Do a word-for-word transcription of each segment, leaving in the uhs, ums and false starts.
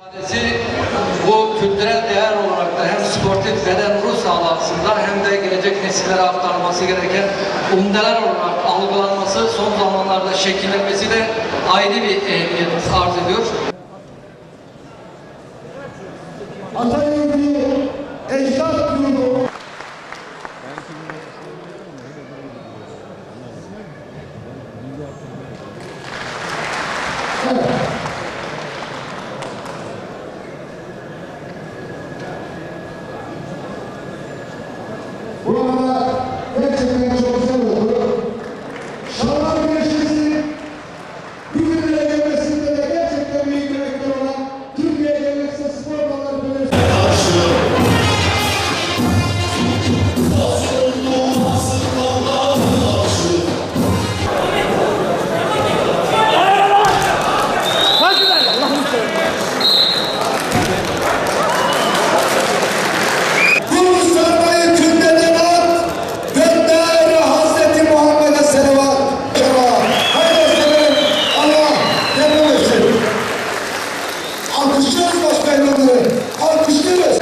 Bu kültürel değer olarak da hem sportif beden ruh sağlığı açısından hem de gelecek nesillere aktarılması gereken umdeler olarak algılanması, son zamanlarda şekillenmesi de ayrı bir ehemmiyet arz ediyor. Atatürk'ü, ecdat yurdu. Burada gerçekten çok güzel oldu. Şalvar Güreşi'nin bugünlere gelmesinde de gerçekten büyük emekler olan Türkiye Geleneksel Spor Dalları Birleşimi. Alkışlıyoruz başkanları, alkışlıyoruz.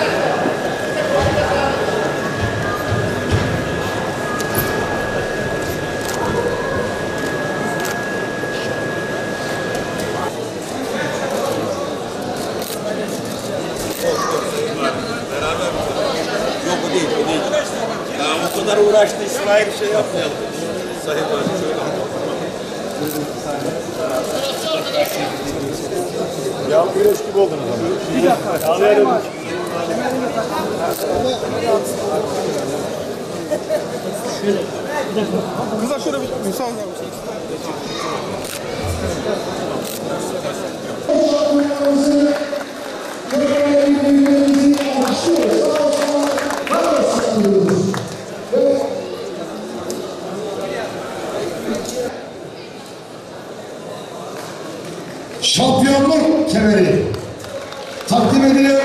Beraber yok o değil, o değil. Ya o kadar uğraştı İsmail şey yapmayalım. Sayın Valim şöyle. Ya güreş gibi oldunuz ama. Bir dakika. Ağlayalım. Kızlar şöyle bir müsaade eder misiniz? Şampiyonluk kemeri takdim ediliyor.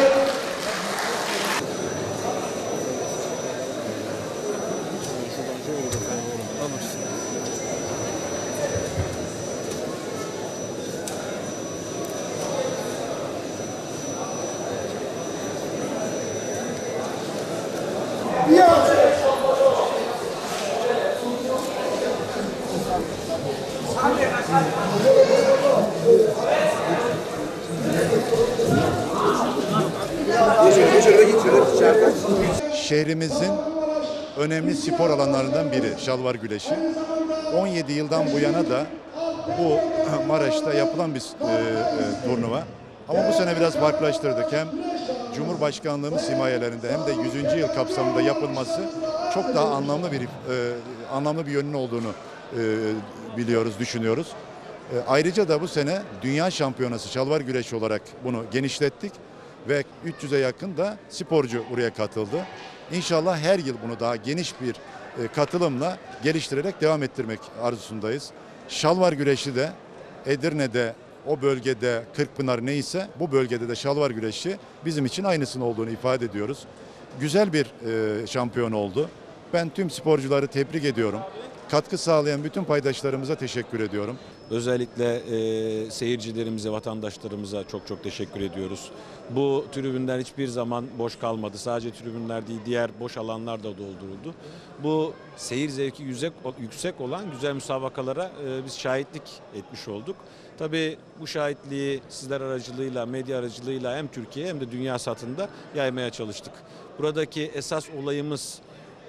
Ya. Şehrimizin önemli spor alanlarından biri şalvar güreşi. on yedi yıldan bu yana da bu Maraş'ta yapılan bir e, e, turnuva. Ama bu sene biraz farklılaştırdık. Hem Cumhurbaşkanlığımız himayelerinde hem de yüzüncü yıl kapsamında yapılması çok daha anlamlı bir e, anlamlı bir yönünün olduğunu e, biliyoruz, düşünüyoruz. E, ayrıca da bu sene Dünya Şampiyonası şalvar güreşi olarak bunu genişlettik ve üç yüze yakın da sporcu buraya katıldı. İnşallah her yıl bunu daha geniş bir e, katılımla geliştirerek devam ettirmek arzusundayız. Şalvar güreşi de Edirne'de, o bölgede Kırkpınar neyse bu bölgede de şalvar güreşi bizim için aynısının olduğunu ifade ediyoruz. Güzel bir e, şampiyon oldu. Ben tüm sporcuları tebrik ediyorum. Katkı sağlayan bütün paydaşlarımıza teşekkür ediyorum. Özellikle e, seyircilerimize, vatandaşlarımıza çok çok teşekkür ediyoruz. Bu tribünler hiçbir zaman boş kalmadı. Sadece tribünler değil, diğer boş alanlar da dolduruldu. Bu seyir zevki yüksek, yüksek olan güzel müsabakalara e, biz şahitlik etmiş olduk. Tabii bu şahitliği sizler aracılığıyla, medya aracılığıyla hem Türkiye hem de dünya satında yaymaya çalıştık. Buradaki esas olayımız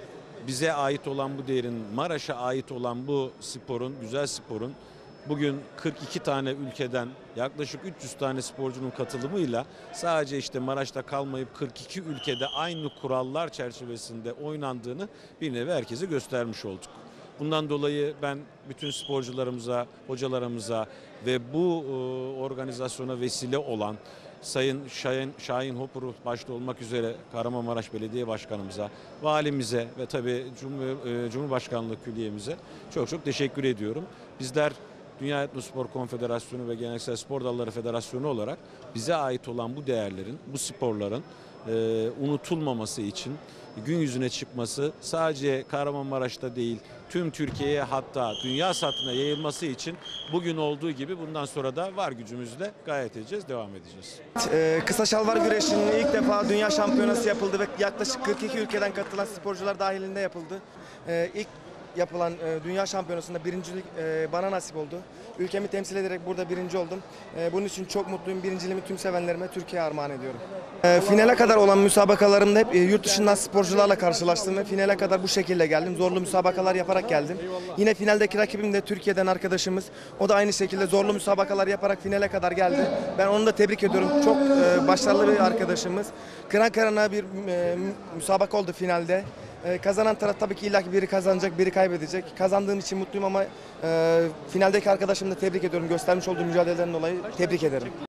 bize ait olan bu değerin, Maraş'a ait olan bu sporun, güzel sporun bugün kırk iki tane ülkeden yaklaşık üç yüz tane sporcunun katılımıyla sadece işte Maraş'ta kalmayıp kırk iki ülkede aynı kurallar çerçevesinde oynandığını bir nevi herkese göstermiş olduk. Bundan dolayı ben bütün sporcularımıza, hocalarımıza ve bu organizasyona vesile olan Sayın Şahin, Şahin Hopur'u başta olmak üzere Kahramanmaraş Belediye Başkanımıza, valimize ve tabii Cumhur, Cumhurbaşkanlığı Külliye'mize çok çok teşekkür ediyorum. Bizler Dünya Etnospor Konfederasyonu ve Geleneksel Spor Dalları Federasyonu olarak bize ait olan bu değerlerin, bu sporların e, unutulmaması için gün yüzüne çıkması, sadece Kahramanmaraş'ta değil tüm Türkiye'ye, hatta dünya satına yayılması için bugün olduğu gibi bundan sonra da var gücümüzle gayret edeceğiz, devam edeceğiz. Ee, kısa şalvar güreşinin ilk defa dünya şampiyonası yapıldı ve yaklaşık kırk iki ülkeden katılan sporcular dahilinde yapıldı. Ee, ilk yapılan e, dünya şampiyonasında birincilik e, bana nasip oldu. Ülkemi temsil ederek burada birinci oldum. E, bunun için çok mutluyum. Birinciliğimi tüm sevenlerime Türkiye'ye armağan ediyorum. E, finale kadar olan müsabakalarımda hep e, yurt dışından sporcularla karşılaştım ve finale kadar bu şekilde geldim. Zorlu müsabakalar yaparak geldim. Yine finaldeki rakibim de Türkiye'den arkadaşımız. O da aynı şekilde zorlu müsabakalar yaparak finale kadar geldi. Ben onu da tebrik ediyorum. Çok e, başarılı bir arkadaşımız. Kıran kırana bir e, müsabaka oldu finalde. Ee, kazanan taraf tabii ki illaki biri kazanacak, biri kaybedecek. Kazandığım için mutluyum ama e, finaldeki arkadaşımı da tebrik ediyorum. Göstermiş olduğu mücadeleden dolayı tebrik ederim.